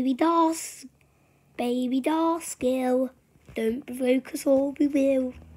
baby doll skill. Don't provoke us or we will.